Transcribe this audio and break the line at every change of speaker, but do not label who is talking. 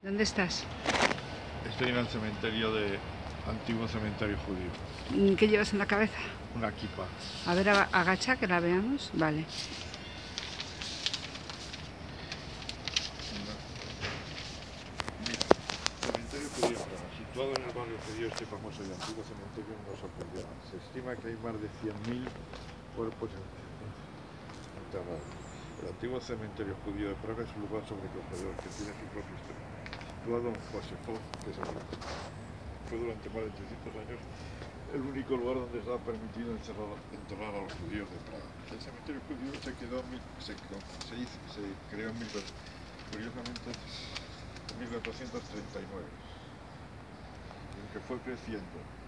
¿Dónde estás?
Estoy en el antiguo cementerio judío.
¿Qué llevas en la cabeza?
Una kippah.
A ver, agacha, que la veamos. Vale.
Cementerio judío en Praga, situado en el barrio judío este famoso y antiguo cementerio no sorprenderá. Se estima que hay más de 100.000 cuerpos enterrados. El antiguo cementerio judío de Praga es un lugar sobrecogedor que tiene su propia historia. Situado en Josefov, que fue durante más de 300 años el único lugar donde estaba permitido enterrar a los judíos de Praga. El cementerio judío se creó curiosamente en 1439, en que fue creciendo